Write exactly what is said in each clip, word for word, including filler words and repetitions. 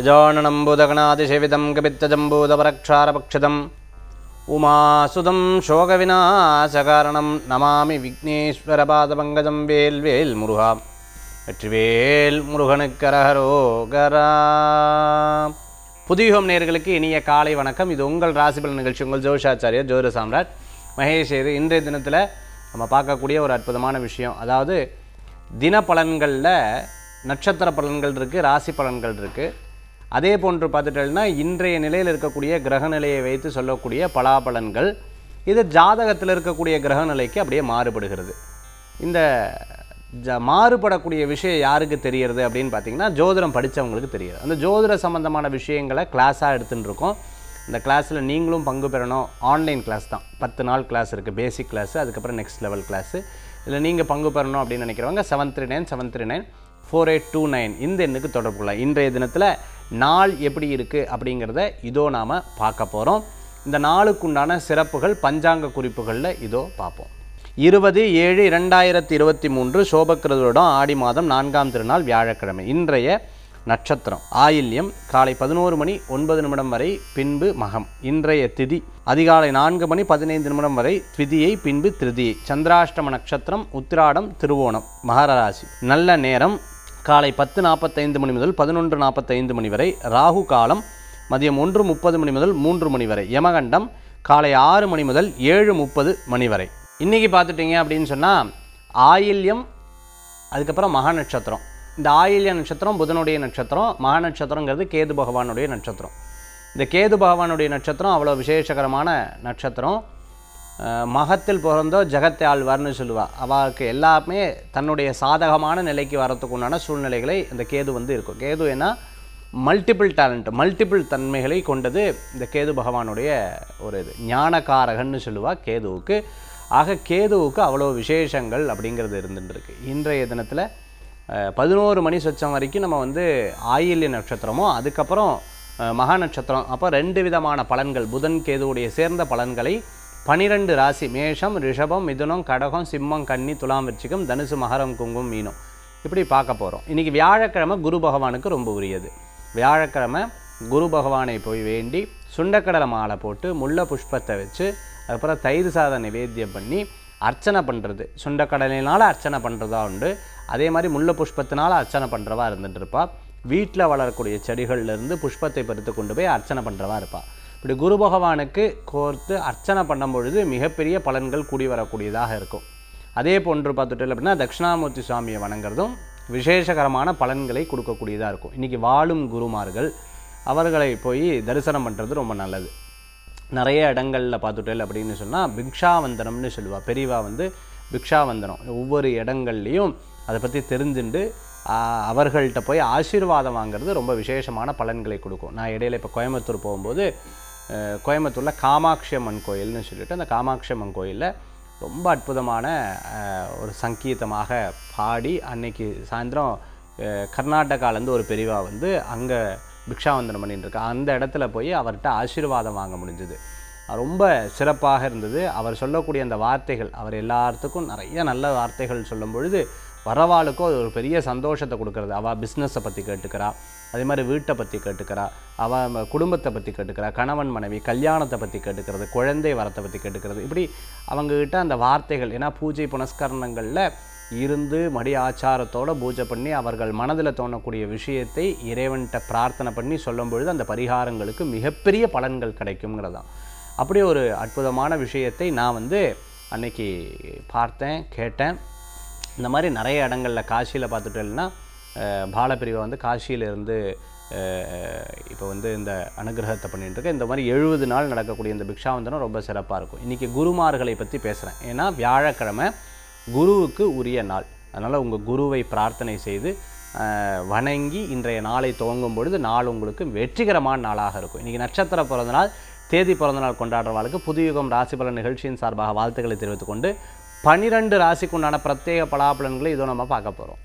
गजाननं भूतगणातिसेवितं कपित्तजम्बूतपरक्षारपक्षितम् उमासुतं शोकविनाशकारणं नमामि विघ्नेश्वरपादपङ्कजं वेल्वेल् मुरुगा வெற்றிவேல் முருகனுக்கரகரோகரா. புதியுகம் நேயர்களுக்கு இனிய காலை வணக்கம். இது உங்கள் ராசிபலன் நிகழ்ச்சி. உங்கள் ஜோதிஷாச்சாரியர் ஜோதிட சாம்ராட் மகேஷ் ஐயர். இன்றைய தினத்தில் நம்ம பார்க்கக்கூடிய ஒரு அற்புதமான விஷயம், அதாவது தின பலன்களில் நட்சத்திர பலன்கள் இருக்குது, ராசி பலன்கள் இருக்குது. அதே போன்று பார்த்துட்டோம்னா இன்றைய நிலையில் இருக்கக்கூடிய கிரக நிலையை வைத்து சொல்லக்கூடிய பலாபலன்கள் இது ஜாதகத்தில் இருக்கக்கூடிய கிரக நிலைக்கு அப்படியே மாறுபடுகிறது. இந்த ஜ மாறுபடக்கூடிய விஷயம் யாருக்கு தெரிகிறது அப்படின்னு பார்த்தீங்கன்னா ஜோதிடம் படித்தவங்களுக்கு தெரியாது. அந்த ஜோதிட சம்மந்தமான விஷயங்களை கிளாஸாக எடுத்துகிட்டு இருக்கோம். இந்த கிளாஸில் நீங்களும் பங்கு பெறணும். ஆன்லைன் கிளாஸ் தான், பத்து நாள் கிளாஸ் இருக்குது. பேசிக் கிளாஸு, அதுக்கப்புறம் நெக்ஸ்ட் லெவல் கிளாஸு. இதில் நீங்கள் பங்கு பெறணும் அப்படின்னு நினைக்கிறவங்க seven three nine seven three nine four eight two nine இந்த எண்ணுக்கு தொடர்பு கொள்ளலாம். இன்றைய தினத்தில் நாள் எப்படி இருக்குது அப்படிங்கிறத இதோ நாம் பார்க்க போகிறோம். இந்த நாளுக்குண்டான சிறப்புகள் பஞ்சாங்க குறிப்புகளில் இதோ பார்ப்போம். இருபது ஏழு இரண்டாயிரத்தி இருபத்தி மூன்று சோபக்கிருதோடம் ஆடி மாதம் நான்காம் திருநாள் வியாழக்கிழமை. இன்றைய நட்சத்திரம் ஆயில்யம், காலை பதினோரு மணி ஒன்பது நிமிடம் வரை, பின்பு மகம். இன்றைய திதி அதிகாலை நான்கு மணி பதினைந்து நிமிடம் வரை திதியை, பின்பு திருதியை. சந்திராஷ்டம நட்சத்திரம் உத்திராடம் திருவோணம் மகர ராசி. நல்ல நேரம் காலை பத்து நாற்பத்தைந்து மணி முதல் பதினொன்று நாற்பத்தைந்து மணி வரை. ராகு காலம் மதியம் ஒன்று முப்பது மணி முதல் மூன்று மணி வரை. யமகண்டம் காலை ஆறு மணி முதல் ஏழு முப்பது மணி வரை. இன்றைக்கி பார்த்துட்டிங்க அப்படின்னு சொன்னால் ஆயில்யம், அதுக்கப்புறம் மகா நட்சத்திரம். இந்த ஆயில்ய நட்சத்திரம் புதனுடைய நட்சத்திரம். மகா நட்சத்திரங்கிறது கேது பகவானுடைய நட்சத்திரம். இந்த கேது பகவானுடைய நட்சத்திரம் அவ்வளோ விசேஷகரமான நட்சத்திரம். மகத்தில் பிறந்தோ ஜெகத்தை ஆழ்வார்னு சொல்லுவாள். அவளுக்கு எல்லாமே தன்னுடைய சாதகமான நிலைக்கு வரத்துக்கு உண்டான சூழ்நிலைகளை இந்த கேது வந்து இருக்கும். கேது ஏன்னா மல்டிபிள் டேலண்ட், மல்டிபிள் தன்மைகளை கொண்டது இந்த கேது பகவானுடைய ஒரு இது. ஞானகாரகன்னு சொல்லுவாள் கேதுவுக்கு. ஆக கேதுவுக்கு அவ்வளோ விசேஷங்கள் அப்படிங்கிறது இருந்துருக்கு. இன்றைய தினத்தில் பதினோரு மணி சொச்சம் வரைக்கும் நம்ம வந்து ஆயில்ய நட்சத்திரமோ, அதுக்கப்புறம் மகா நட்சத்திரம். அப்போ ரெண்டு விதமான பலன்கள், புதன் கேதுவுடைய சேர்ந்த பலன்களை பனிரெண்டு ராசி மேஷம் ரிஷபம் மிதுனம் கடகம் சிம்மம் கன்னி துலாம் விருச்சிகம் தனுசு மகரம் குங்கும் மீனம் இப்படி பார்க்க போகிறோம். இன்றைக்கி வியாழக்கிழமை குரு பகவானுக்கு ரொம்ப உரியது. வியாழக்கிழமை குரு பகவானை போய் வேண்டி சுண்டக்கடலை மாலை போட்டு முல்லை புஷ்பத்தை வச்சு அதுக்கப்புறம் தயிர் சாதம் நிவேத்தியம் பண்ணி அர்ச்சனை பண்ணுறது. சுண்டக்கடலினால் அர்ச்சனை பண்ணுறதா உண்டு. அதே மாதிரி முல்லை புஷ்பத்தினால் அர்ச்சனை பண்ணுறவா இருந்துட்டு இருப்பா. வீட்டில் வளரக்கூடிய செடிகள்லேருந்து புஷ்பத்தை பறித்து கொண்டு போய் அர்ச்சனை பண்ணுறவா இருப்பாள். இப்படி குரு பகவானுக்கு கோர்த்து அர்ச்சனை பண்ணும் பொழுது மிகப்பெரிய பலன்கள் கூடி வரக்கூடியதாக இருக்கும். அதே போன்று பார்த்துட்டு அப்படின்னா தட்சிணாமூர்த்தி சுவாமியை வணங்குறதும் விசேஷகரமான பலன்களை கொடுக்கக்கூடியதாக இருக்கும். இன்றைக்கி வாழும் குருமார்கள் அவர்களை போய் தரிசனம் பண்ணுறது ரொம்ப நல்லது. நிறைய இடங்களில் பார்த்துட்டேன் அப்படின்னு சொன்னால் பிக்ஷாவந்தனம்னு சொல்லுவாள். பெரியவா வந்து பிக்ஷாவந்தனம் ஒவ்வொரு இடங்கள்லையும் அதை பற்றி தெரிஞ்சுண்டு அவர்கள்ட்ட போய் ஆசீர்வாதம் வாங்கிறது ரொம்ப விசேஷமான பலன்களை கொடுக்கும். நான் இடையில இப்போ கோயம்புத்தூர் போகும்போது கோயம்புத்தூரில் காமாட்சி அம்மன் கோயில்னு சொல்லிட்டு அந்த காமாட்சி அம்மன் கோயிலில் ரொம்ப அற்புதமான ஒரு சங்கீதமாக பாடி அன்னைக்கு சாயந்தரம் கர்நாடகாலேருந்து ஒரு பெரியவா வந்து அங்கே பிக்ஷாவந்தனம் பண்ணிட்டுருக்கா. அந்த இடத்துல போய் அவர்கிட்ட ஆசீர்வாதம் வாங்க முடிஞ்சுது. ரொம்ப சிறப்பாக இருந்தது. அவர் சொல்லக்கூடிய அந்த வார்த்தைகள், அவர் எல்லாத்துக்கும் நிறைய நல்ல வார்த்தைகள் சொல்லும் பொழுது வரவாளுக்கும் அது ஒரு பெரிய சந்தோஷத்தை கொடுக்குறது. அவள் பிஸ்னஸை பற்றி கேட்டுக்கிறா, அதே மாதிரி வீட்டை பற்றி கேட்டுக்கிறா, அவள் குடும்பத்தை பற்றி கேட்டுக்கிறா, கணவன் மனைவி கல்யாணத்தை பற்றி கேட்டுக்கிறது, குழந்தை வரத்தை பற்றி கேட்டுக்கிறது. இப்படி அவங்கக்கிட்ட அந்த வார்த்தைகள், ஏன்னா பூஜை புனஸ்கரணங்களில் இருந்து மடி ஆச்சாரத்தோடு பூஜை பண்ணி அவர்கள் மனதில் தோணக்கூடிய விஷயத்தை இறைவன்கிட்ட பிரார்த்தனை பண்ணி சொல்லும் பொழுது அந்த பரிகாரங்களுக்கு மிகப்பெரிய பலன்கள் கிடைக்குங்கிறதான். அப்படி ஒரு அற்புதமான விஷயத்தை நான் வந்து அன்னைக்கு பார்த்தேன், கேட்டேன். இந்த மாதிரி நிறைய இடங்களில் காசியில் பார்த்துட்டேன்னா பாலப்பிரிவை வந்து காசியிலேருந்து இப்போ வந்து இந்த அனுகிரகத்தை பண்ணிட்டு இருக்கேன். இந்த மாதிரி எழுபது நாள் நடக்கக்கூடிய இந்த பிக்ஷாவந்தனம் ரொம்ப சிறப்பாக இருக்கும். இன்றைக்கி குருமார்களை பற்றி பேசுகிறேன். ஏன்னா வியாழக்கிழமை குருவுக்கு உரிய நாள். அதனால் உங்கள் குருவை பிரார்த்தனை செய்து வணங்கி இன்றைய நாளை துவங்கும் பொழுது நாள் உங்களுக்கு வெற்றிகரமான நாளாக இருக்கும். இன்றைக்கி நட்சத்திர பிறந்தநாள், தேதி பிறந்தநாள் கொண்டாடுறவர்களுக்கு புதுயுகம் ராசிபலன் நிகழ்ச்சியின் சார்பாக வாழ்த்துக்களை தெரிவித்துக் கொண்டு பனிரெண்டு ராசிக்குண்டான பிரத்யேக பலாபலன்களை இதோ நம்ம பார்க்க போகிறோம்.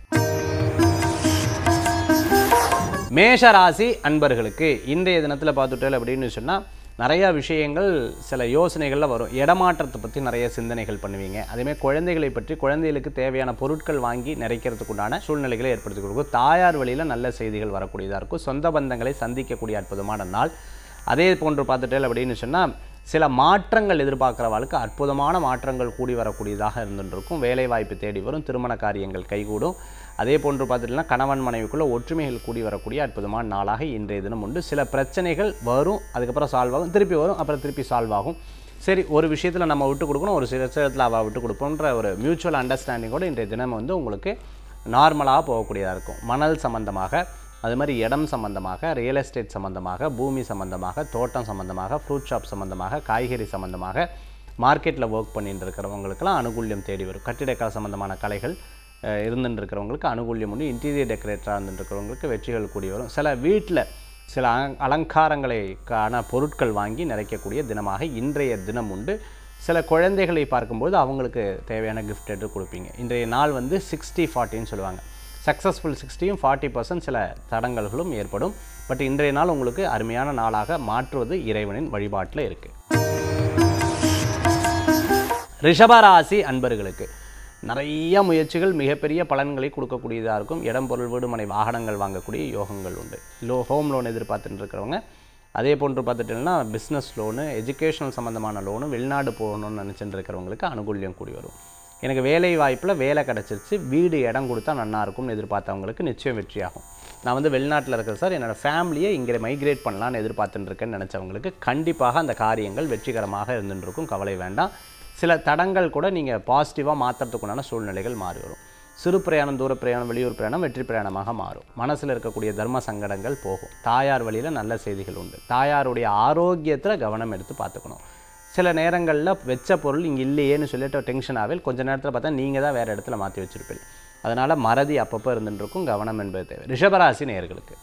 மேஷ ராசி அன்பர்களுக்கு இன்றைய தினத்தில் பார்த்துட்டேன் அப்படின்னு சொன்னால் நிறையா விஷயங்கள் சில யோசனைகளில் வரும். இடமாற்றத்தை பற்றி நிறைய சிந்தனைகள் பண்ணுவீங்க. அதேமாதிரி குழந்தைகளை பற்றி குழந்தைகளுக்கு தேவையான பொருட்கள் வாங்கி நிறைக்கிறதுக்குண்டான சூழ்நிலைகளை ஏற்படுத்தி கொடுக்கும். தாயார் வழியில் நல்ல செய்திகள் வரக்கூடியதாக இருக்கும். சொந்த பந்தங்களை சந்திக்கக்கூடிய அற்புதமான நாள். அதே போன்று பார்த்துட்டேன் அப்படின்னு சொன்னால் சில மாற்றங்கள் எதிர்பார்க்குறவாளுக்கு அற்புதமான மாற்றங்கள் கூடி வரக்கூடியதாக இருந்துருக்கும். வேலை வாய்ப்பு தேடி வரும். திருமண காரியங்கள் கைகூடும். அதே போன்று பார்த்துட்டோம்னா கணவன் மனைவிக்குள்ள ஒற்றுமைகள் கூடி வரக்கூடிய அற்புதமான நாளாக இன்றைய தினம் உண்டு. சில பிரச்சனைகள் வரும், அதுக்கப்புறம் சால்வ் ஆகும், திருப்பி வரும், அப்புறம் திருப்பி சால்வ் ஆகும். சரி, ஒரு விஷயத்தில் நம்ம விட்டு கொடுக்கணும், ஒரு சில விஷயத்தில் அவள் விட்டு கொடுப்போன்ற ஒரு மியூச்சுவல் அண்டர்ஸ்டாண்டிங்கோடு இன்றைய தினம் வந்து உங்களுக்கு நார்மலாக போகக்கூடியதாக இருக்கும். மணல் சம்பந்தமாக, அது மாதிரி இடம் சம்பந்தமாக, ரியல் எஸ்டேட் சம்பந்தமாக, பூமி சம்பந்தமாக, தோட்டம் சம்பந்தமாக, ஃப்ரூட் ஷாப் சம்பந்தமாக, காய்கறி சம்பந்தமாக, மார்க்கெட்டில் ஒர்க் பண்ணிட்டு இருக்கிறவங்களுக்கெல்லாம் அனுகூல்யம் தேடி வரும். கட்டிடக்கலை சம்பந்தமான கலைகள் இருந்துட்டு இருக்கிறவங்களுக்கு அனுகூல்யம் உண்டு. இன்டீரியர் டெக்கரேட்டராக இருந்துட்டு இருக்கிறவங்களுக்கு வெற்றிகள் கூடி வரும். சில வீட்டில் சில அலங்காரங்களுக்கான பொருட்கள் வாங்கி நிறைக்கக்கூடிய தினமாக இன்றைய தினம் உண்டு. சில குழந்தைகளை பார்க்கும்போது அவங்களுக்கு தேவையான கிஃப்ட் எடுத்து கொடுப்பீங்க. இன்றைய நாள் வந்து சிக்ஸ்டி ஃபார்ட்டின்னு சொல்லுவாங்க. சக்ஸஸ்ஃபுல் சிக்ஸ்டியும் ஃபார்ட்டி பர்சன்ட் சில தடங்கல்களும் ஏற்படும். பட் இன்றைய நாள் உங்களுக்கு அருமையான நாளாக மாற்றுவது இறைவனின் வழிபாட்டில் இருக்குது. ரிஷபராசி அன்பர்களுக்கு நிறைய முயற்சிகள் மிகப்பெரிய பலன்களை கொடுக்கக்கூடியதாக இருக்கும். இடம், பொருள், வீடு, மனை, வாகனங்கள் வாங்கக்கூடிய யோகங்கள் உண்டு. லோ ஹோம் லோன் எதிர்பார்த்துட்டு இருக்கிறவங்க, அதே போன்று பார்த்துட்டீங்கன்னா பிஸ்னஸ் லோனு, எஜுகேஷனல் சம்மந்தமான லோனு, வெளிநாடு போகணும்னு நினச்சிட்டு இருக்கிறவங்களுக்கு அனுகூல்யம் கூடி வரும். எனக்கு வேலை வாய்ப்பில் வேலை கிடச்சிருச்சு, வீடு இடம் கொடுத்தா நல்லாயிருக்கும்னு எதிர்பார்த்தவங்களுக்கு நிச்சயம் வெற்றியாகும். நான் வந்து வெளிநாட்டில் இருக்கிற சார், என்னோடய ஃபேமிலியை இங்கே மைக்ரேட் பண்ணலான்னு எதிர்பார்த்துட்டுருக்கேன்னு நினச்சவங்களுக்கு கண்டிப்பாக அந்த காரியங்கள் வெற்றிகரமாக இருந்துருக்கும். கவலை வேண்டாம். சில தடங்கள் கூட நீங்கள் பாசிட்டிவாக மாற்றுறதுக்குண்டான சூழ்நிலைகள் மாறி வரும். சிறு பிரயாணம், தூர பிரயாணம், வெளியூர் பிரயாணம் வெற்றி பிரயாணமாக மாறும். மனசில் இருக்கக்கூடிய தர்ம சங்கடங்கள் போகும். தாயார் வழியில் நல்ல செய்திகள் உண்டு. தாயாருடைய ஆரோக்கியத்தில் கவனம் எடுத்து பார்த்துக்கணும். சில நேரங்களில் வெச்ச பொருள் இங்கே இல்லையேன்னு சொல்லிட்டு டென்ஷன் ஆவில் கொஞ்சம் நேரத்தில் பார்த்தா நீங்கள் தான் வேறு இடத்துல மாற்றி வச்சுருப்பீங்க. அதனால் மறதி அப்பப்போ இருந்துருக்கும். கவனம் என்பது தேவை. ரிஷபராசி நேயர்களுக்கு.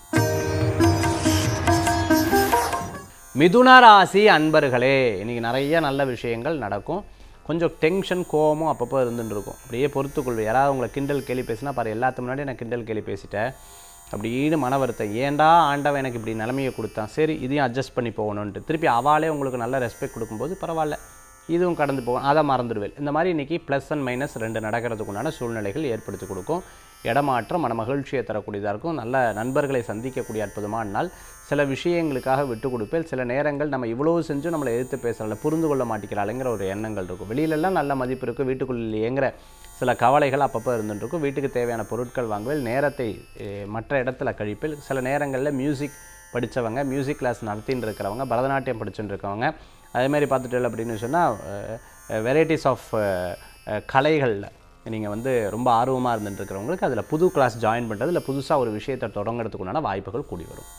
மிதுன ராசி அன்பர்களே, இன்றைக்கி நிறைய நல்ல விஷயங்கள் நடக்கும். கொஞ்சம் டென்ஷன், கோவமும் அப்பப்போ இருந்துட்டு இருக்கும். அப்படியே பொறுத்துக்கொள்வேன். யாராவது உங்களை கிண்டல் கேலி பேசினா பாரு, எல்லாத்துக்கு முன்னாடி நான் கிண்டல் கேலி பேசிட்டேன் அப்படின்னு மன வருத்தம். ஏன்டா ஆண்டவன் எனக்கு இப்படி நிலைமையை கொடுத்தான், சரி இதையும் அட்ஜஸ்ட் பண்ணி போகணுன்ட்டு திருப்பி அவாளே உங்களுக்கு நல்ல ரெஸ்பெக்ட் கொடுக்கும்போது பரவாயில்ல இதுவும் கடந்து போகும், அதை மறந்துடுவேன். இந்த மாதிரி இன்றைக்கி ப்ளஸ் அண்ட் மைனஸ் ரெண்டு நடக்கிறதுக்குண்டான சூழ்நிலைகள் ஏற்படுத்தி கொடுக்கும். இடமாற்றம் மன மகிழ்ச்சியை தரக்கூடியதாக இருக்கும். நல்ல நண்பர்களை சந்திக்கக்கூடிய அற்புதமான நாள். சில விஷயங்களுக்காக விட்டு கொடுப்பேன். சில நேரங்கள் நம்ம இவ்வளவு செஞ்சும் நம்மளை எதிர்த்து பேசுகிறால, புரிந்து கொள்ள மாட்டேங்கிறாளுங்கிற ஒரு எண்ணங்கள் இருக்கும். வெளியிலெல்லாம் நல்ல மதிப்பு இருக்குது, வீட்டுக்குள்ளேங்கிற சில கவலைகள் அப்பப்போ இருந்துருக்கும். வீட்டுக்கு தேவையான பொருட்கள் வாங்குவேன். நேரத்தை மற்ற இடத்துல கழிப்பில். சில நேரங்களில் மியூசிக் படித்தவங்க, மியூசிக் கிளாஸ் நடத்தின்னு இருக்கிறவங்க, பரதநாட்டியம் படிச்சுட்டு இருக்கவங்க, அதேமாதிரி பார்த்துட்டு அப்படின்னு சொன்னால் வெரைட்டிஸ் ஆஃப் கலைகளில் நீங்கள் வந்து ரொம்ப ஆர்வமாக இருந்துட்டு இருக்கிறவங்களுக்கு அதில் புது கிளாஸ் ஜாயின் பண்ணுறது, இல்லை புதுசாக ஒரு விஷயத்தை தொடங்கிறதுக்குண்டான வாய்ப்புகள் கூடி வரும்.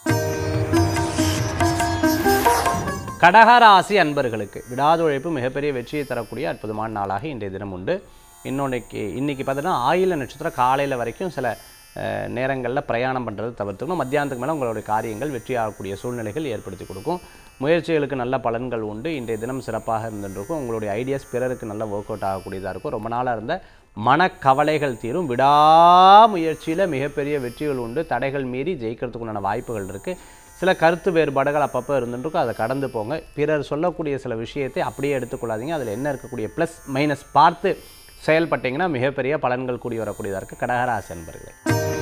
கடகராசி அன்பர்களுக்கு விடாத உழைப்பு மிகப்பெரிய வெற்றியை தரக்கூடிய அற்புதமான நாளாக இன்றைய தினம் உண்டு. இன்னொன்றைக்கு இன்றைக்கி பார்த்தீங்கன்னா ஆயில நட்சத்திரம் காலையில் வரைக்கும் சில நேரங்களில் பிரயாணம் பண்ணுறது தவிர்த்துக்கணும். மத்தியானத்துக்கு மேலே உங்களுடைய காரியங்கள் வெற்றியாகக்கூடிய சூழ்நிலைகள் ஏற்படுத்தி கொடுக்கும். முயற்சிகளுக்கு நல்ல பலன்கள் உண்டு. இன்றைய தினம் சிறப்பாக இருந்துருக்கும். உங்களுடைய ஐடியாஸ் பிறருக்கு நல்ல ஒர்க் அவுட் ஆகக்கூடியதாக இருக்கும். ரொம்ப நாளாக இருந்த மனக்கவலைகள் தீரும். விடாமுயற்சியில் மிகப்பெரிய வெற்றிகள் உண்டு. தடைகள் மீறி ஜெயிக்கிறதுக்குண்டான வாய்ப்புகள் இருக்குது. சில கருத்து வேறுபாடுகள் அப்பப்போ இருந்துருக்கும், அதை கடந்து போங்க. பிறர் சொல்லக்கூடிய சில விஷயத்தை அப்படியே எடுத்துக்கொள்ளாதீங்க. அதில் என்ன இருக்கக்கூடிய ப்ளஸ் மைனஸ் பார்த்து செயல்பட்டீங்கன்னா மிகப்பெரிய பலன்கள் கூடி வரக்கூடியதாக இருக்குது. கடகராசி அன்பர்களே.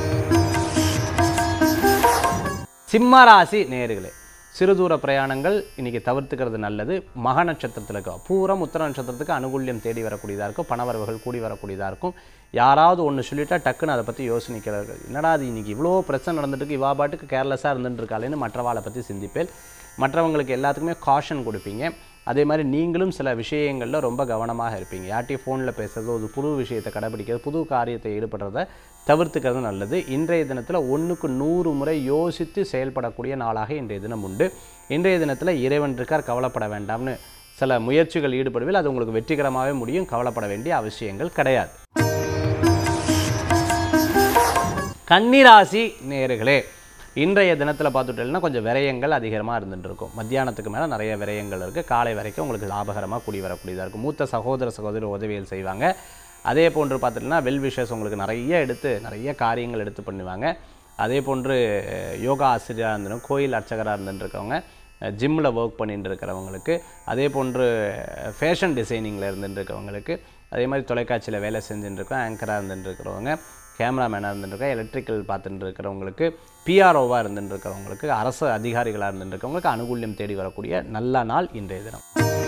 சிம்மராசி நேயர்களே, சிறுதூர பிரயாணங்கள் இன்றைக்கி தவிர்த்துக்கிறது நல்லது. மக நட்சத்திரத்தில் இருக்கும் பூரம் உத்தர நட்சத்திரத்துக்கு அனுகூல்யம் தேடி வரக்கூடியதாக இருக்கும். பணவரவுகள் கூடி வரக்கூடியதாக இருக்கும். யாராவது ஒன்று சொல்லிட்டா டக்குன்னு அதை பற்றி யோசனைக்கிறார்கள். என்னடா அது இன்றைக்கி இவ்வளோ பிரச்சனை நடந்துட்டு இவா பாட்டுக்கு கேர்லெஸ்ஸாக இருந்துட்டு இருக்காளேன்னு மற்றவாளை பற்றி சிந்திப்பேன். மற்றவங்களுக்கு எல்லாத்துக்குமே காஷன் கொடுப்பீங்க. அதே மாதிரி நீங்களும் சில விஷயங்களில் ரொம்ப கவனமாக இருப்பீங்க. யார்ட்டையும் ஃபோனில் பேசுறது, ஒரு புது விஷயத்தை கடைபிடிக்கிறது, புது காரியத்தை ஈடுபடுறத தவிர்த்துக்கிறது நல்லது. இன்றைய தினத்தில் ஒன்றுக்கு நூறு முறை யோசித்து செயல்படக்கூடிய நாளாக இன்றைய தினம் உண்டு. இன்றைய தினத்தில் இறைவன் இருக்கார், கவலைப்பட வேண்டாம்னு சில முயற்சிகள் ஈடுபடுவில் அது உங்களுக்கு வெற்றிகரமாகவே முடியும். கவலைப்பட வேண்டிய அவசியங்கள் கிடையாது. கன்னிராசி நேயர்களே, இன்றைய தினத்தில் பார்த்துட்டோம்னா கொஞ்சம் விரயங்கள் அதிகமாக இருந்துட்டு இருக்கும். மத்தியானத்துக்கு மேலே நிறைய விரயங்கள் இருக்குது. காலை வரைக்கும் உங்களுக்கு லாபகரமாக கூடி வரக்கூடியதாக இருக்கும். மூத்த சகோதர சகோதரி உதவிகள் செய்வாங்க. அதே போன்று பார்த்துட்டோம்னா வெல் விஷஸ் உங்களுக்கு நிறைய எடுத்து நிறைய காரியங்கள் எடுத்து பண்ணுவாங்க. அதே போன்று யோகா ஆசிரியராக இருந்தனும், கோயில் அர்ச்சகராக இருந்துருக்கவங்க ஜிம்மில் ஒர்க் பண்ணிட்டு இருக்கிறவங்களுக்கு, அதே போன்று ஃபேஷன் டிசைனிங்கில் இருந்துட்டு இருக்கிறவங்களுக்கு, அதே மாதிரி தொலைக்காட்சியில் வேலை செஞ்சுட்டு இருக்கோம், ஆங்கராக இருந்துட்டு இருக்கிறவங்க, கேமராமேனாக இருந்துட்டு இருக்கோம், எலக்ட்ரிக்கல் பார்த்துட்டு இருக்கிறவங்களுக்கு, பிஆர்ஓவாக இருந்துட்டு இருக்கிறவங்களுக்கு, அரசு அதிகாரிகளாக இருந்துட்டு இருக்கிறவங்களுக்கு அனுகூல்யம் தேடி வரக்கூடிய நல்ல நாள் இன்றைய தினம்.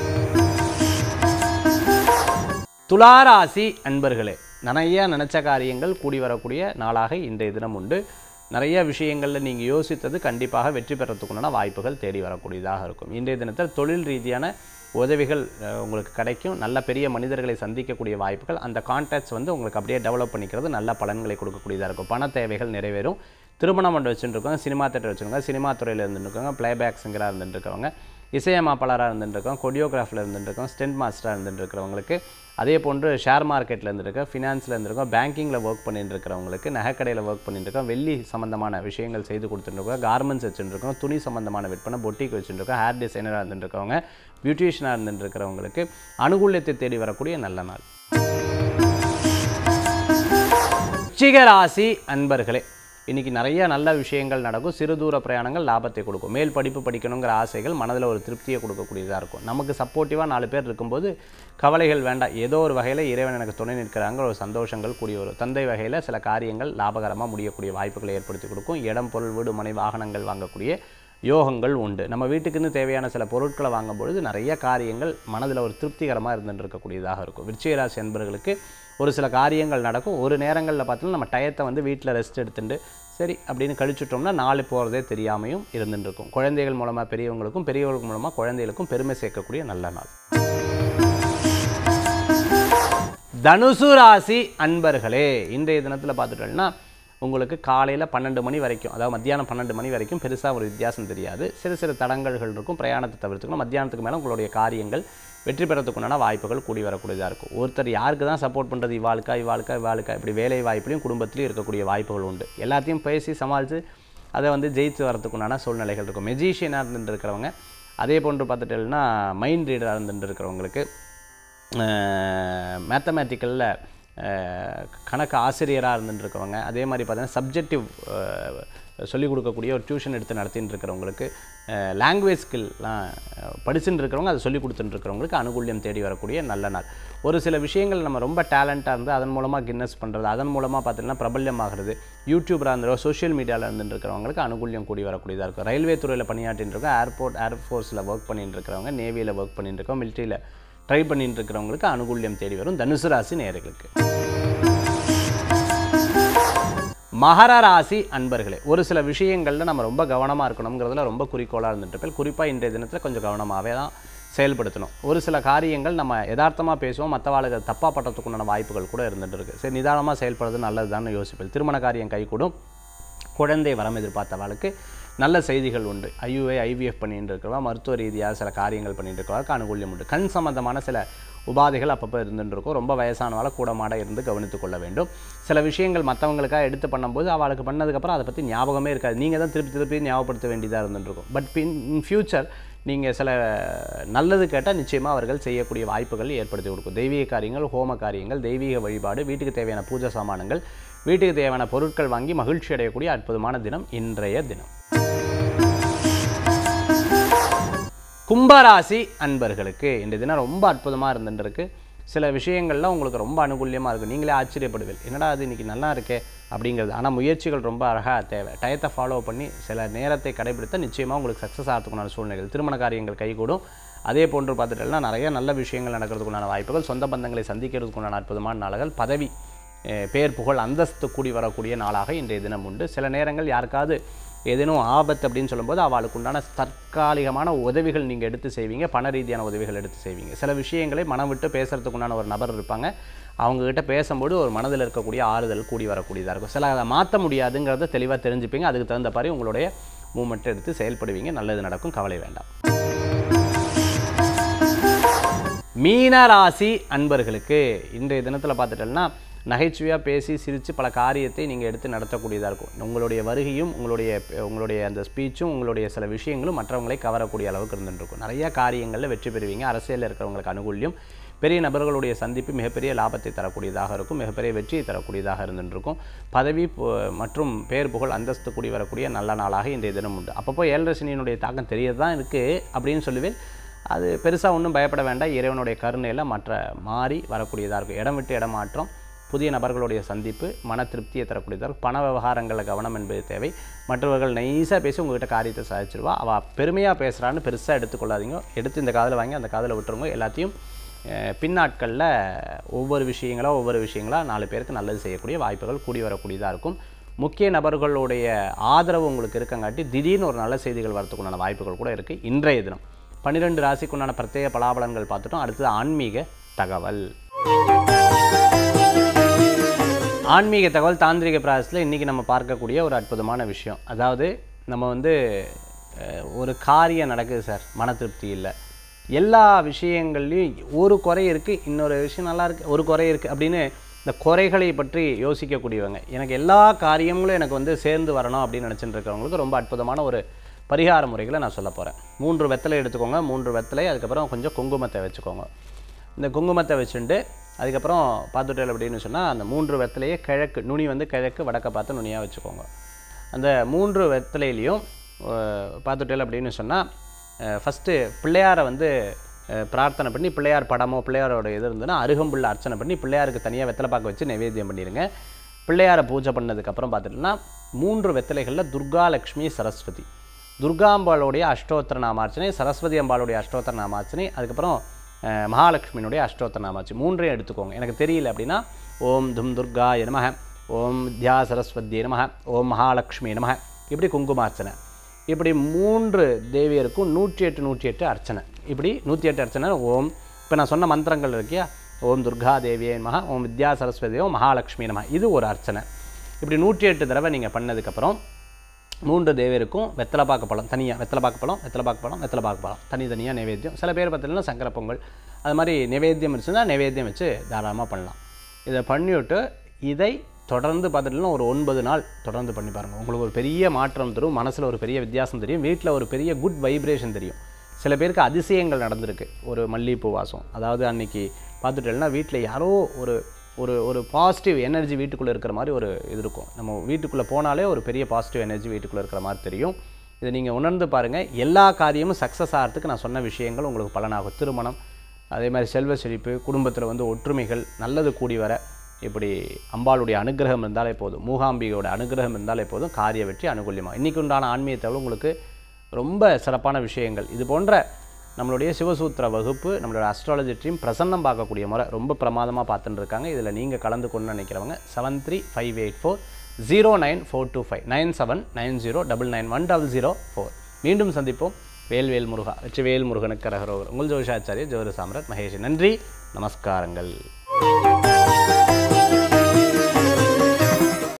துளாராசி அன்பர்களே, நிறைய நினச்ச காரியங்கள் கூடி வரக்கூடிய நாளாக இன்றைய தினம் உண்டு. நிறைய விஷயங்களில் நீங்கள் யோசித்தது கண்டிப்பாக வெற்றி பெறத்துக்குண்டான வாய்ப்புகள் தேடி வரக்கூடியதாக இருக்கும். இன்றைய தினத்தில் தொழில் ரீதியான உதவிகள் உங்களுக்கு கிடைக்கும். நல்ல பெரிய மனிதர்களை சந்திக்கக்கூடிய வாய்ப்புகள், அந்த கான்டாக்ட்ஸ் வந்து உங்களுக்கு அப்படியே டெவலப் பண்ணிக்கிறது நல்ல பலன்களை கொடுக்கக்கூடியதாக இருக்கும். பண தேவைகள் நிறைவேறும். திருமணம் பண்ணி வச்சுருக்கோங்க, சினிமா தேட்டர் வச்சுருக்கோங்க, சினிமா துறையில் இருந்துருக்கோங்க, ப்ளேபேக் சிங்கராக இருந்துருக்கவங்க, இசையமைப்பாளராக இருந்துருக்கோம், கொரியோகிராஃபில் இருந்துருக்கோம், ஸ்டென்ட் மாஸ்டராக இருந்துருக்கிறவங்களுக்கு, அதே போன்று ஷேர் மார்க்கெட்டில் இருந்துருக்கோம், ஃபினான்ஸில் இருந்துருக்கோம், பேங்கிங்கில் ஒர்க் பண்ணிட்டு இருக்கிறவங்களுக்கு, நகைக்கடையில் ஒர்க் பண்ணிட்டு இருக்கோம், வெள்ளி சம்மந்தமான விஷயங்கள் செய்து கொடுத்துட்டுருக்கோம், கார்மெண்ட்ஸ் வச்சுருக்கோம், துணி சம்மந்தமான விற்பனை, பொட்டிக்கு வச்சுருக்கோம், ஹேர் டிசைனராக இருந்துருக்கவங்க, பியூட்டிஷியனாக இருந்துட்டு இருக்கிறவங்களுக்கு அனுகூல்யத்தை தேடி வரக்கூடிய நல்ல நாள். விருச்சிக ராசி அன்பர்களே, இன்றைக்கி நிறைய நல்ல விஷயங்கள் நடக்கும். சிறு தூர பிரயாணங்கள் லாபத்தை கொடுக்கும். மேல் படிப்பு படிக்கணுங்கிற ஆசைகள் மனதில் ஒரு திருப்தியை கொடுக்கக்கூடியதாக இருக்கும். நமக்கு சப்போர்ட்டிவாக நாலு பேர் இருக்கும்போது கவலைகள் வேண்டாம். ஏதோ ஒரு வகையில் இறைவன் எனக்கு துணை நிற்கிறாங்க, ஒரு சந்தோஷங்கள் கூடிய வரும். தந்தை வகையில் சில காரியங்கள் லாபகரமாக முடியக்கூடிய வாய்ப்புகளை ஏற்படுத்தி கொடுக்கும். இடம், பொருள், வீடு, மனை, வாகனங்கள் வாங்கக்கூடிய யோகங்கள் உண்டு. நம்ம வீட்டுக்குன்னு தேவையான சில பொருட்களை வாங்கும்பொழுது நிறைய காரியங்கள் மனதில் ஒரு திருப்திகரமாக இருந்துட்டு இருக்கக்கூடியதாக இருக்கும். விருச்சிக ராசி அன்பர்களுக்கு ஒரு சில காரியங்கள் நடக்கும். ஒரு நேரங்களில் பார்த்தோம்னா நம்ம டயத்தை வந்து வீட்டில் ரெஸ்ட் எடுத்துட்டு சரி அப்படின்னு கழிச்சுட்டோம்னா நாலு போகிறதே தெரியாமையும் இருந்துட்டு இருக்கும். குழந்தைகள் மூலமாக பெரியவங்களுக்கும், பெரியவர்கள் மூலமாக குழந்தைகளுக்கும் பெருமை சேர்க்கக்கூடிய நல்ல நாள். தனுசு ராசி அன்பர்களே, இன்றைய தினத்தில் பார்த்துட்டோம்னா உங்களுக்கு காலையில் பன்னெண்டு மணி வரைக்கும், அதாவது மத்தியானம் பன்னெண்டு மணி வரைக்கும் பெருசாக ஒரு வித்தியாசம் தெரியாது. சிறு சிறு தடங்கல்கள் இருக்கும். பிரயாணத்தை தவிர்த்துக்கணும். மத்தியானத்துக்கு மேலே உங்களுடைய காரியங்கள் வெற்றி பெறத்துக்குண்டான வாய்ப்புகள் கூடி வரக்கூடியதாக இருக்கும். ஒருத்தர் யாருக்கு தான் சப்போர்ட் பண்ணுறது, இவாளுக்கா இவாளுக்கா இவாளுக்கா இப்படி வேலை வாய்ப்புலையும் குடும்பத்திலையும் இருக்கக்கூடிய வாய்ப்புகள் உண்டு. எல்லாத்தையும் பேசி சமாளித்து அதை வந்து ஜெயித்து வரத்துக்குண்டான சூழ்நிலைகள் இருக்கும். மெஜிஷியனாக இருந்துட்டு இருக்கிறவங்க, அதே போன்று பார்த்துட்டேன்னா மைண்ட் ரீடராக இருந்துட்டு இருக்கிறவங்களுக்கு, மேத்தமேட்டிக்கலில் கணக்கு ஆசிரியராக இருந்துட்டு இருக்கிறவங்க, அதே மாதிரி பார்த்தீங்கன்னா சப்ஜெக்டிவ் சொல்லிக் கொடுக்கக்கூடிய ஒரு டியூஷன் எடுத்து நடத்தின்னு இருக்கிறவங்களுக்கு, லாங்குவேஜ் ஸ்கில்லாம் படிச்சுட்டு இருக்கிறவங்க அதை சொல்லிக் கொடுத்துட்டு இருக்கிறவங்களுக்கு அனுகூல்யம் தேடி வரக்கூடிய நல்ல நாள். ஒரு சில விஷயங்கள் நம்ம ரொம்ப டேலண்ட்டாக இருந்து அதன் மூலமாக கின்னஸ் பண்ணுறது, அதன் மூலமாக பார்த்தீங்கன்னா பிரபல்யமாகிறது, யூடியூபராக இருந்தோ சோஷியல் மீடியாவில் இருந்துட்டு இருக்கிறவங்களுக்கு அனுகூல்யம் கூடி வரக்கூடியதாக இருக்கும். ரயில்வே துறையில் பணியாற்றின்னு இருக்கோம், ஏர்போர்ட் ஏர்ஃபோர்ஸில் ஒர்க் பண்ணிட்டு இருக்கிறவங்க, நேவியில் ஒர்க் பண்ணிட்டு இருக்கோம், மிலிட்ரியில் ட்ரை பண்ணிட்டு இருக்கிறவங்களுக்கு அனுகூல்யம் தேடி வரும். தனுசு ராசி நேயர்களுக்கு. மகர ராசி அன்பர்களே, ஒரு சில விஷயங்களில் நம்ம ரொம்ப கவனமாக இருக்கணுங்கிறதுல ரொம்ப குறிக்கோளாக இருந்துட்டு, குறிப்பாக இன்றைய தினத்தில் கொஞ்சம் கவனமாகவே தான் செயல்படுத்தணும். ஒரு சில காரியங்கள் நம்ம யதார்த்தமாக பேசுவோம், மற்றவாளுக்கு தப்பாக பட்டத்துக்குண்டான வாய்ப்புகள் கூட இருந்துகிட்டு இருக்குது. சரி, நிதானமாக செயல்படுறது நல்லது தான் யோசிப்பேன். திருமண காரியம் கைகூடும். குழந்தை வரம் எதிர்பார்த்தவாளுக்கு நல்ல செய்திகள் உண்டு. ஐயுஐ ஐவிஎஃப் பண்ணிட்டு இருக்கிறவா, மருத்துவ ரீதியாக சில காரியங்கள் பண்ணிட்டு இருக்கிறவருக்கு அனுகூல்யம் உண்டு. கண் சம்பந்தமான சில உபாதைகள் அப்பப்போ இருந்துட்டு இருக்கும். ரொம்ப வயசானவாளை கூடமாட இருந்து கவனித்துக் கொள்ள வேண்டும். சில விஷயங்கள் மற்றவங்களுக்காக எடுத்து பண்ணும்போது அவளுக்கு பண்ணதுக்கப்புறம் அதை பற்றி ஞாபகமே இருக்காது. நீங்கள் தான் திருப்பி திருப்பி ஞாபகப்படுத்த வேண்டியதாக இருந்துருக்கும். பட் பின் இன் ஃப்யூச்சர் நீங்கள் சில நல்லது கேட்டால் நிச்சயமாக அவர்கள் செய்யக்கூடிய வாய்ப்புகள் ஏற்படுத்தி கொடுக்கும். தெய்வீக காரியங்கள், ஹோம காரியங்கள், தெய்வீக வழிபாடு, வீட்டுக்கு தேவையான பூஜை சாமானங்கள், வீட்டுக்கு தேவையான பொருட்கள் வாங்கி மகிழ்ச்சி அடையக்கூடிய அற்புதமான தினம் இன்றைய தினம். கும்பராசி அன்பர்களுக்கு இந்த தினம் ரொம்ப அற்புதமாக இருந்துருக்கு. சில விஷயங்கள்லாம் உங்களுக்கு ரொம்ப அனுகூல்யமாக இருக்கும். நீங்களே ஆச்சரியப்படுவீர்கள், என்னடா அது இன்றைக்கி நல்லா இருக்கே அப்படிங்கிறது. ஆனால் முயற்சிகள் ரொம்ப அழகாக தேவை. டயத்தை ஃபாலோ பண்ணி சில நேரத்தை கடைபிடித்தால் நிச்சயமாக உங்களுக்கு சக்ஸஸ் ஆகிறதுக்குண்டான சூழ்நிலைகள், திருமண காரியங்கள் கைகூடும். அதே போன்று பார்த்துட்டோம்னா நிறைய நல்ல விஷயங்கள் நடக்கிறதுக்குண்டான வாய்ப்புகள், சொந்த பந்தங்களை சந்திக்கிறதுக்குண்டான அற்புதமான நாள்கள், பதவி, பேர், புகழ், அந்தஸ்து கூடி வரக்கூடிய நாளாக இன்றைய தினம் உண்டு. சில நேரங்கள் யாருக்காவது ஏதேனும் ஆபத்து அப்படின்னு சொல்லும்போது அவளுக்கு உண்டான தற்காலிகமான உதவிகள் நீங்கள் எடுத்து செய்வீங்க. பண ரீதியான உதவிகள் எடுத்து செய்வீங்க. சில விஷயங்களை மனம் விட்டு பேசுறதுக்கு உண்டான ஒரு நபர் இருப்பாங்க. அவங்கக்கிட்ட பேசும்போது ஒரு மனதில் இருக்கக்கூடிய ஆறுதல் கூடி வரக்கூடியதாக இருக்கும். சில அதை மாற்ற முடியாதுங்கிறத தெளிவாக தெரிஞ்சுப்பீங்க. அதுக்கு தகுந்த மாதிரி உங்களுடைய மூமெண்ட்டை எடுத்து செயல்படுவீங்க. நல்லது நடக்கும், கவலை வேண்டாம். மீனராசி அன்பர்களுக்கு இன்றைய தினத்தில் பார்த்துட்டோம்னா நகைச்சுவையாக பேசி சிரித்து பல காரியத்தை நீங்கள் எடுத்து நடத்தக்கூடியதாக இருக்கும். உங்களுடைய வருகையும் உங்களுடைய உங்களுடைய அந்த ஸ்பீச்சும் உங்களுடைய சில விஷயங்களும் மற்றவங்களை கவரக்கூடிய அளவுக்கு இருந்துருக்கும். நிறைய காரியங்களில் வெற்றி பெறுவீங்க. அரசியலில் இருக்கிறவங்களுக்கு அனுகூல்யம், பெரிய நபர்களுடைய சந்திப்பு மிகப்பெரிய லாபத்தை தரக்கூடியதாக இருக்கும், மிகப்பெரிய வெற்றியை தரக்கூடியதாக இருந்துருக்கும். பதவி மற்றும் பேர் புகழ் அந்தஸ்து கூடி வரக்கூடிய நல்ல நாளாக இன்றைய தினம் உண்டு. அப்பப்போ ஏழரை சனியினுடைய தாக்கம் தெரியது தான் இருக்குது அப்படின்னு சொல்லுவேன். அது பெருசாக ஒன்றும் பயப்பட வேண்டாம். இறைவனுடைய கருணையில் மற்ற மாறி வரக்கூடியதாக இருக்கும். இடம் விட்டு இடம் மாற்றம், புதிய நபர்களுடைய சந்திப்பு மன திருப்தியை தரக்கூடியதாக இருக்கும். பண விவகாரங்களில் கவனம் என்பது தேவை. மற்றவர்கள் நைஸாக பேசி உங்கள்கிட்ட காரியத்தை சாதிச்சிருவா. அவள் பெருமையாக பேசுகிறான்னு பெருசாக எடுத்துக்கொள்ளாதீங்க. எடுத்து இந்த காதில் வாங்கி அந்த காதில் விட்டுருங்க. எல்லாத்தையும் பின்னாட்களில் ஒவ்வொரு விஷயங்களாக ஒவ்வொரு விஷயங்களாக நாலு பேருக்கு நல்லது செய்யக்கூடிய வாய்ப்புகள் கூடி வரக்கூடியதாக இருக்கும். முக்கிய நபர்களுடைய ஆதரவு உங்களுக்கு இருக்கங்காட்டி திடீர்னு ஒரு நல்ல செய்திகள் வரத்துக்குண்டான வாய்ப்புகள் கூட இருக்குது. இன்றைய தினம் பன்னிரெண்டு ராசிக்குண்டான பிரத்யேக பலாபலன்கள் பார்த்துட்டோம். அடுத்தது ஆன்மீக தகவல். ஆன்மீக தகவல் தாந்திரிக பிராசஸில் இன்றைக்கி நம்ம பார்க்கக்கூடிய ஒரு அற்புதமான விஷயம். அதாவது நம்ம வந்து ஒரு காரியம் நடக்குது சார், மன திருப்தி இல்லை, எல்லா விஷயங்கள்லையும் ஒரு குறை இருக்குது, இன்னொரு விஷயம் நல்லா இருக்குது, ஒரு குறை இருக்குது அப்படின்னு இந்த குறைகளை பற்றி யோசிக்கக்கூடியவங்க. எனக்கு எல்லா காரியங்களும் எனக்கு வந்து சேர்ந்து வரணும் அப்படின்னு நினச்சிட்டு இருக்கிறவங்களுக்கு ரொம்ப அற்புதமான ஒரு பரிகார முறைகளை நான் சொல்ல போகிறேன். மூன்று வெத்தலை எடுத்துக்கோங்க. மூன்று வெத்தலை, அதுக்கப்புறம் கொஞ்சம் குங்குமத்தை வச்சுக்கோங்க. இந்த குங்குமத்தை வச்சுட்டு அதுக்கப்புறம் பார்த்துட்டேன் அப்படின்னு சொன்னால் அந்த மூன்று வெத்தலையே கிழக்கு, நுனி வந்து கிழக்கு வடக்க பார்த்து நுனியாக வச்சுக்கோங்க. அந்த மூன்று வெத்தலையிலையும் பார்த்துட்டேன் அப்படின்னு சொன்னால் ஃபஸ்ட்டு பிள்ளையாரை வந்து பிரார்த்தனை பண்ணி, பிள்ளையார் படமோ பிள்ளையாரோட இது இருந்ததுன்னா அருகம்புல்ல அர்ச்சனை பண்ணி பிள்ளையாருக்கு தனியாக வெத்தலை பாக்கு வச்சு நைவேத்தியம் பண்ணிடுங்க. பிள்ளையாரை பூஜை பண்ணதுக்கப்புறம் பார்த்துட்டோன்னா மூன்று வெத்தலைகளில் துர்கா, லக்ஷ்மி, சரஸ்வதி, துர்காம்பாளுடைய அஷ்டோத்திர நாமார்ச்சனை, சரஸ்வதி அம்பாளுடைய அஷ்டோத்திர நாமார்ச்சனை, அதுக்கப்புறம் மகாலட்சுமியினுடைய அஷ்டோத்திர நாமார்ச்சனை மூன்றையும் எடுத்துக்கோங்க. எனக்கு தெரியல அப்படின்னா ஓம் தும் துர்காய நமஹ, ஓம் வித்யா சரஸ்வதியே நமஹ, ஓம் மகாலட்சுமி நமஹ, இப்படி குங்குமார்ச்சனை, இப்படி மூன்று தேவியருக்கும் நூற்றி எட்டு நூற்றி எட்டு அர்ச்சனை, இப்படி நூற்றி எட்டு அர்ச்சனை. ஓம் இப்போ நான் சொன்ன மந்திரங்கள் இருக்கியா, ஓம் துர்கா தேவியே நமஹ, ஓம் வித்யா சரஸ்வதியோ மகாலட்சுமி நமஹ, இது ஒரு அர்ச்சனை. இப்படி நூற்றி எட்டு தடவை நீங்கள் பண்ணதுக்கப்புறம் மூன்று தேவியருக்கும் வெத்தலை பாக்கு பழம் தனியாக, வெத்தலை பாக்கு பழம் வெத்தலை பாக்கு பழம் வெத்தலை பாக்கு பழம் தனித்தனியாக நைவேத்தியம். சில பேர் பார்த்தீங்கன்னா சங்கர பொங்கல் அது மாதிரி நைவேத்தியம் வச்சுன்னா நைவேத்தியம் வச்சு தாராளமாக பண்ணலாம். இதை பண்ணிவிட்டு இதை தொடர்ந்து பார்த்துட்டுனா ஒரு ஒன்பது நாள் தொடர்ந்து பண்ணி பாருங்கள். உங்களுக்கு ஒரு பெரிய மாற்றம் தரும், மனசில் ஒரு பெரிய வித்தியாசம் தெரியும், வீட்டில் ஒரு பெரிய குட் வைப்ரேஷன் தெரியும். சில பேருக்கு அதிசயங்கள் நடந்திருக்கு. ஒரு மல்லிகைப்பூ வாசம், அதாவது அன்றைக்கி பார்த்துட்டேன்னா வீட்டில் யாரோ ஒரு ஒரு ஒரு பாசிட்டிவ் எனர்ஜி வீட்டுக்குள்ளே இருக்கிற மாதிரி ஒரு இது இருக்கும். நம்ம வீட்டுக்குள்ளே போனாலே ஒரு பெரிய பாசிட்டிவ் எனர்ஜி வீட்டுக்குள்ளே இருக்கிற மாதிரி தெரியும். இதை நீங்கள் உணர்ந்து பாருங்கள். எல்லா காரியமும் சக்ஸஸ் ஆகிறதுக்கு நான் சொன்ன விஷயங்கள் உங்களுக்கு பலனாகும். திருமணம், அதே மாதிரி செல்வ செழிப்பு, குடும்பத்தில் வந்து ஒற்றுமைகள், நல்லது கூடி வர, இப்படி அம்பாளுடைய அனுகிரகம் இருந்தாலே போதும், மூகாம்பிகையோட அனுகிரகம் இருந்தாலே போதும், காரிய வெற்றி அனுகூல்யமாக. இன்றைக்கு உண்டான ஆன்மீகத்தோடு உங்களுக்கு ரொம்ப சிறப்பான விஷயங்கள். இது போன்ற நம்மளுடைய சிவசூத்திர வகுப்பு, நம்மளோட அஸ்ட்ராலஜி டீம் பிரசன்னம் பார்க்கக்கூடிய முறை ரொம்ப பிரமாதமாக பார்த்துட்டு இருக்காங்க. இதில் நீங்கள் கலந்து கொண்டு நினைக்கிறவங்க seven three five eight four zero nine four two five nine seven nine zero double nine one double zero four. மீண்டும் சந்திப்போம். வேல்வேல் முருகா, வெற்றி வேல் முருகனுக்கு கரகரோகர். உங்கள் ஜோதிஷாச்சாரிய ஜோதிட சாம்ராட் மகேஷ். நன்றி, நமஸ்காரங்கள்.